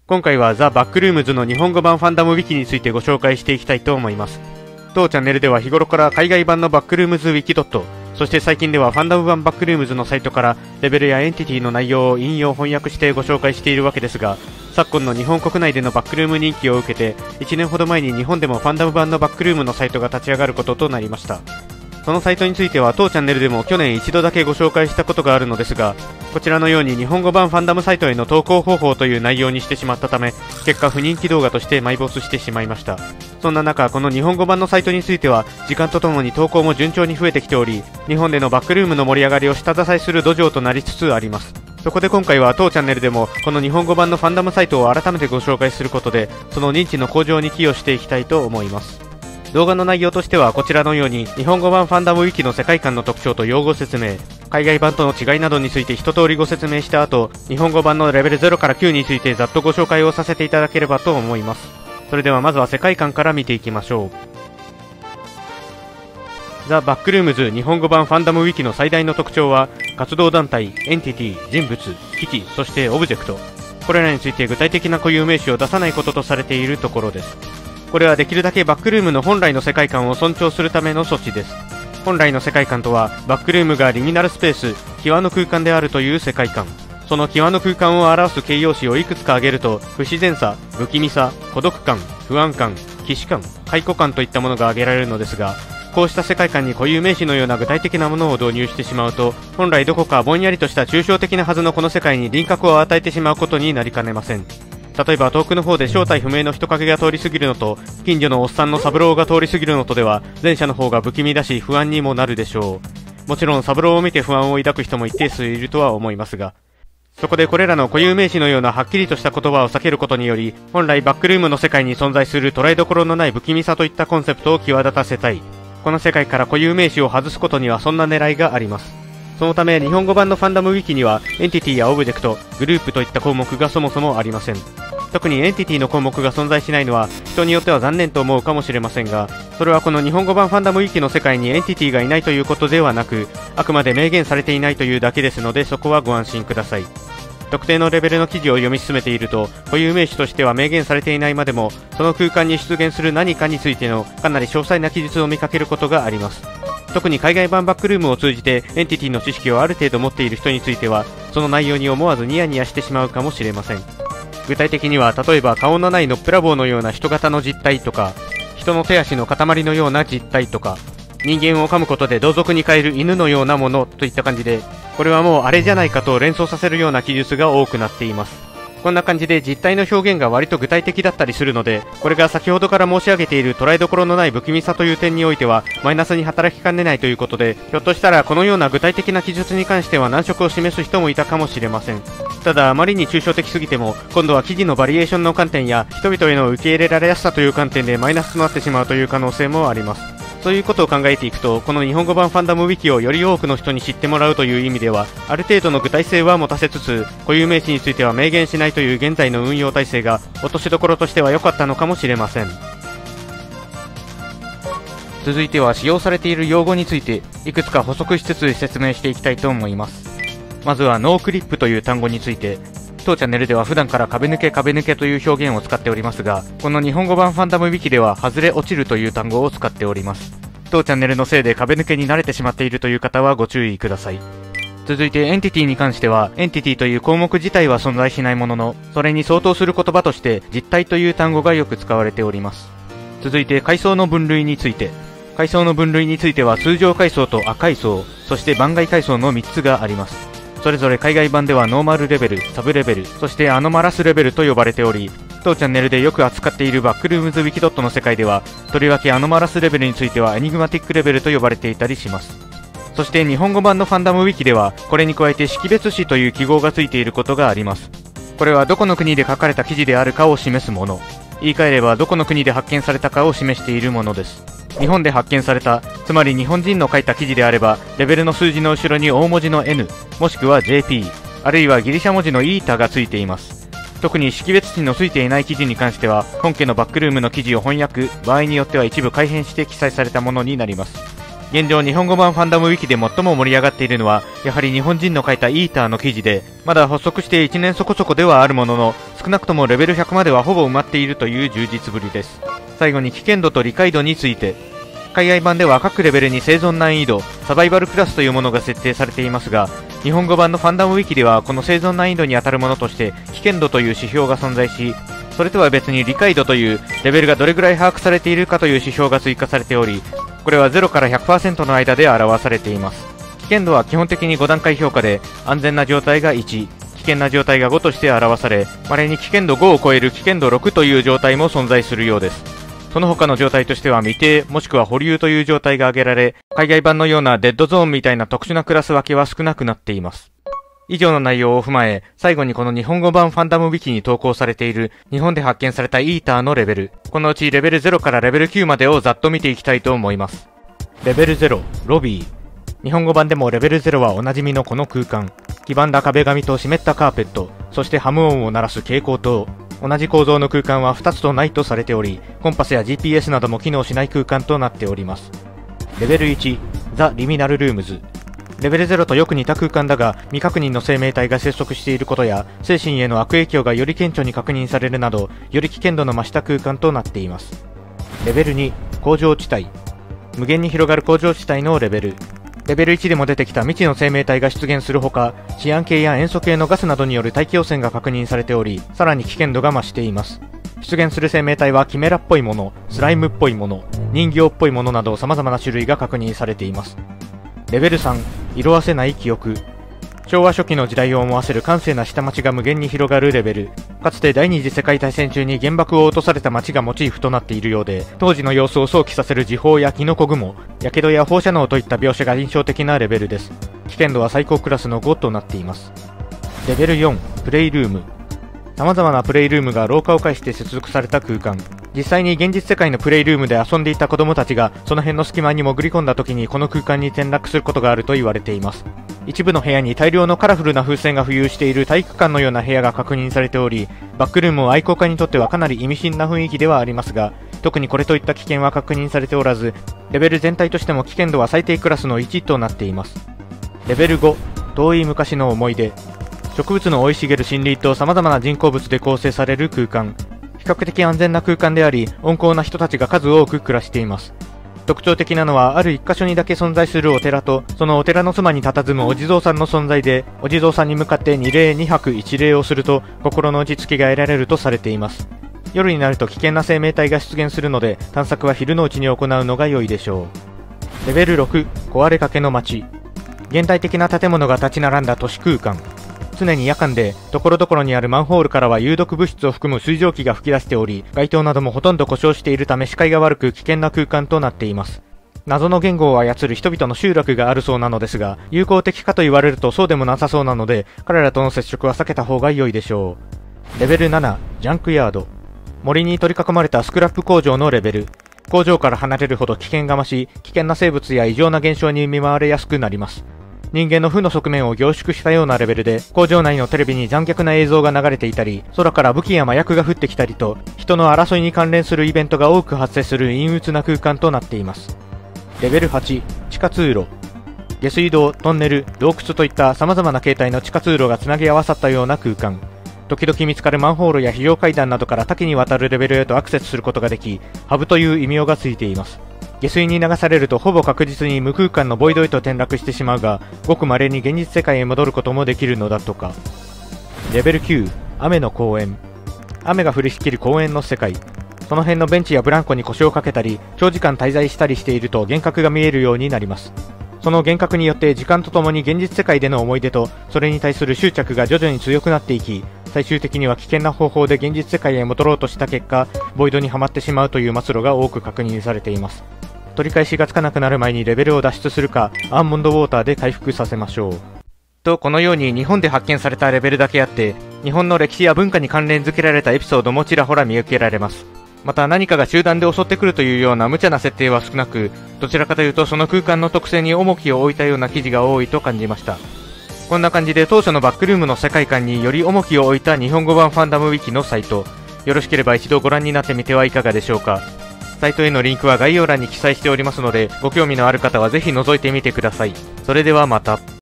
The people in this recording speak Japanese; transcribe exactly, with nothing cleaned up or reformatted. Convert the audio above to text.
今回はザ・バックルームズの日本語版ファンダムウィキについてご紹介していきたいと思います。当チャンネルでは日頃から海外版のバックルームズウィキドット、そして最近ではファンダム版バックルームズのサイトからレベルやエンティティの内容を引用翻訳してご紹介しているわけですが、昨今の日本国内でのバックルーム人気を受けていちねんほど前に日本でもファンダム版のバックルームのサイトが立ち上がることとなりました。そのサイトについては当チャンネルでも去年一度だけご紹介したことがあるのですが、こちらのように日本語版ファンダムサイトへの投稿方法という内容にしてしまったため、結果不人気動画として埋没してしまいました。そんな中、この日本語版のサイトについては時間とともに投稿も順調に増えてきており、日本でのバックルームの盛り上がりを下支えする土壌となりつつあります。そこで今回は当チャンネルでもこの日本語版のファンダムサイトを改めてご紹介することで、その認知の向上に寄与していきたいと思います。動画の内容としてはこちらのように日本語版ファンダムウィキの世界観の特徴と用語説明、海外版との違いなどについて一通りご説明した後、日本語版のレベルゼロからきゅうについてざっとご紹介をさせていただければと思います。それではまずは世界観から見ていきましょう。ザ・バックルームズ日本語版ファンダムウィキの最大の特徴は、活動団体、エンティティ、人物、機器、そしてオブジェクト、これらについて具体的な固有名詞を出さないこととされているところです。これはできるだけバックルームの本来の世界観を尊重するための措置です。本来の世界観とは、バックルームがリミナルスペース、際の空間であるという世界観。その際の空間を表す形容詞をいくつか挙げると、不自然さ、不気味さ、孤独感、不安感、既視感、解雇感といったものが挙げられるのですが、こうした世界観に固有名詞のような具体的なものを導入してしまうと、本来どこかぼんやりとした抽象的なはずのこの世界に輪郭を与えてしまうことになりかねません。例えば遠くの方で正体不明の人影が通り過ぎるのと、近所のおっさんの三郎が通り過ぎるのとでは、前者の方が不気味だし不安にもなるでしょう。もちろん三郎を見て不安を抱く人も一定数いるとは思いますが、そこでこれらの固有名詞のようなはっきりとした言葉を避けることにより、本来バックルームの世界に存在する捉えどころのない不気味さといったコンセプトを際立たせたい。この世界から固有名詞を外すことにはそんな狙いがあります。そのため日本語版のファンダムウィキにはエンティティやオブジェクト、グループといった項目がそもそもありません。特にエンティティの項目が存在しないのは人によっては残念と思うかもしれませんが、それはこの日本語版ファンダムウィキの世界にエンティティがいないということではなく、あくまで明言されていないというだけですので、そこはご安心ください。特定のレベルの記事を読み進めていると、固有名詞としては明言されていないまでも、その空間に出現する何かについてのかなり詳細な記述を見かけることがあります。特に海外版バックルームを通じてエンティティの知識をある程度持っている人については、その内容に思わずニヤニヤしてしまうかもしれません。具体的には例えば顔のないのっぺらぼうのような人型の実体とか、人の手足の塊のような実体とか、人間を噛むことで同族に変える犬のようなものといった感じで、これはもうあれじゃないかと連想させるような記述が多くなっています。こんな感じで実体の表現が割と具体的だったりするので、これが先ほどから申し上げている捉えどころのない不気味さという点においてはマイナスに働きかねないということで、ひょっとしたらこのような具体的な記述に関しては難色を示す人もいたかもしれません。ただあまりに抽象的すぎても、今度は記事のバリエーションの観点や人々への受け入れられやすさという観点でマイナスとなってしまうという可能性もあります。そういうことを考えていくと、この日本語版ファンダムウィキをより多くの人に知ってもらうという意味では、ある程度の具体性は持たせつつ、固有名詞については明言しないという現在の運用体制が落としどころとしては良かったのかもしれません。続いては使用されている用語についていくつか補足しつつ説明していきたいと思います。まずはノークリップという単語について、当チャンネルでは普段から壁抜け壁抜けという表現を使っておりますが、この日本語版ファンダムウィキでは外れ落ちるという単語を使っております。当チャンネルのせいで壁抜けに慣れてしまっているという方はご注意ください。続いてエンティティに関しては、エンティティという項目自体は存在しないものの、それに相当する言葉として実体という単語がよく使われております。続いて階層の分類について、階層の分類については通常階層と亜階層、そして番外階層のみっつがあります。それぞれ海外版ではノーマルレベル、サブレベル、そしてアノマラスレベルと呼ばれており、当チャンネルでよく扱っているバックルームズウィキドットの世界では、とりわけアノマラスレベルについてはエニグマティックレベルと呼ばれていたりします。そして日本語版のファンダムウィキでは、これに加えて識別詞という記号がついていることがあります。これはどこの国で書かれた記事であるかを示すもの。言い換えればどこの国で発見されたかを示しているものです。日本で発見された、つまり日本人の書いた記事であれば、レベルの数字の後ろに大文字の エヌ、もしくは ジェーピー、あるいはギリシャ文字のイータがついています。特に識別値のついていない記事に関しては、本家のバックルームの記事を翻訳、場合によっては一部改変して記載されたものになります。 現状日本語版ファンダムウィキで最も盛り上がっているのは、やはり日本人の書いたイーターの記事で、まだ発足していちねんそこそこではあるものの、少なくともレベルひゃくまではほぼ埋まっているという充実ぶりです。最後に危険度と理解度について、海外版では各レベルに生存難易度、サバイバルクラスというものが設定されていますが、日本語版のファンダムウィキではこの生存難易度に当たるものとして危険度という指標が存在し、それとは別に理解度というレベルがどれぐらい把握されているかという指標が追加されており、これはゼロから ひゃくパーセント の間で表されています。危険度は基本的にご段階評価で、安全な状態がいち、危険な状態がごとして表され、稀に危険度ごを超える危険度ろくという状態も存在するようです。その他の状態としては未定もしくは保留という状態が挙げられ、海外版のようなデッドゾーンみたいな特殊なクラス分けは少なくなっています。以上の内容を踏まえ、最後にこの日本語版ファンダムウィキに投稿されている日本で発見されたイーターのレベル、このうちレベルゼロからレベルきゅうまでをざっと見ていきたいと思います。レベルゼロ、ロビー。日本語版でもレベルゼロはおなじみのこの空間。黄ばんだ壁紙と湿ったカーペット、そしてハム音を鳴らす蛍光灯。同じ構造の空間はふたつとないとされており、コンパスや ジーピーエス なども機能しない空間となっております。レベルいち、ザ・リミナルルームズ。レベルゼロとよく似た空間だが、未確認の生命体が接触していることや、精神への悪影響がより顕著に確認されるなど、より危険度の増した空間となっています。レベルに、工場地帯。無限に広がる工場地帯のレベル。レベルいちでも出てきた未知の生命体が出現するほか、シアン系や塩素系のガスなどによる大気汚染が確認されており、さらに危険度が増しています。出現する生命体はキメラっぽいもの、スライムっぽいもの、人形っぽいものなど様々な種類が確認されています。レベルさん、色褪せない記憶。昭和初期の時代を思わせる閑静な下町が無限に広がるレベル。かつて第二次世界大戦中に原爆を落とされた町がモチーフとなっているようで、当時の様子を想起させる時報やキノコ雲、火傷や放射能といった描写が印象的なレベルです。危険度は最高クラスのごとなっています。レベルよん、プレイルーム。様々なプレイルームが廊下を介して接続された空間。実際に現実世界のプレイルームで遊んでいた子供たちがその辺の隙間に潜り込んだ時にこの空間に転落することがあると言われています。一部の部屋に大量のカラフルな風船が浮遊している体育館のような部屋が確認されており、バックルームは愛好家にとってはかなり意味深な雰囲気ではありますが、特にこれといった危険は確認されておらず、レベル全体としても危険度は最低クラスのいちとなっています。レベルご、遠い昔の思い出。植物の生い茂る森林と様々な人工物で構成される空間。比較的安全な空間であり、温厚な人たちが数多く暮らしています。特徴的なのは、ある一箇所にだけ存在するお寺と、そのお寺の妻に佇むお地蔵さんの存在で、お地蔵さんに向かって二礼二拍一礼をすると、心の落ち着きが得られるとされています。夜になると危険な生命体が出現するので、探索は昼のうちに行うのが良いでしょう。レベルろく、壊れかけの街。現代的な建物が立ち並んだ都市空間。常に夜間で、所々にあるマンホールからは有毒物質を含む水蒸気が噴き出しており、街灯などもほとんど故障しているため視界が悪く危険な空間となっています。謎の言語を操る人々の集落があるそうなのですが、友好的かと言われるとそうでもなさそうなので、彼らとの接触は避けた方が良いでしょう。レベルなな、ジャンクヤード。森に取り囲まれたスクラップ工場のレベル。工場から離れるほど危険が増し、危険な生物や異常な現象に見舞われやすくなります。人間の負の側面を凝縮したようなレベルで、工場内のテレビに残虐な映像が流れていたり、空から武器や麻薬が降ってきたりと、人の争いに関連するイベントが多く発生する陰鬱な空間となっています。レベルはち、地下通路。下水道、トンネル、洞窟といった様々な形態の地下通路がつなぎ合わさったような空間。時々見つかるマンホールや非常階段などから多岐にわたるレベルへとアクセスすることができ、ハブという異名がついています。下水に流されるとほぼ確実に無空間のボイドへと転落してしまうが、ごく稀に現実世界へ戻ることもできるのだとか。レベルきゅう、雨の公園。雨が降りしきる公園の世界。その辺のベンチやブランコに腰をかけたり、長時間滞在したりしていると幻覚が見えるようになります。その幻覚によって時間とともに現実世界での思い出と、それに対する執着が徐々に強くなっていき、最終的には危険な方法で現実世界へ戻ろうとした結果、ボイドにはまってしまうという末路が多く確認されています。取り返しがつかなくなる前にレベルを脱出するか、アーモンドウォーターで回復させましょう。と、このように日本で発見されたレベルだけあって、日本の歴史や文化に関連付けられたエピソードもちらほら見受けられます。また何かが集団で襲ってくるというような無茶な設定は少なく、どちらかというとその空間の特性に重きを置いたような記事が多いと感じました。こんな感じで当初のバックルームの世界観により重きを置いた日本語版ファンダムウィキのサイト、よろしければ一度ご覧になってみてはいかがでしょうか。 サイトへのリンクは概要欄に記載しておりますので、ご興味のある方はぜひ覗いてみてください。それではまた。